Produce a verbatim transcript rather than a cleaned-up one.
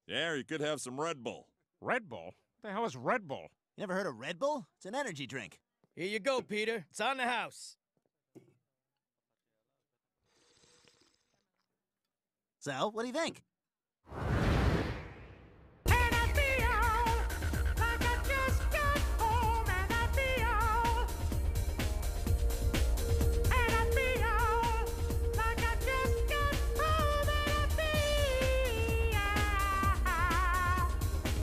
Yeah, or you could have some Red Bull. Red Bull? What the hell is Red Bull? You never heard of Red Bull? It's an energy drink. Here you go, Peter. It's on the house. So, what do you think?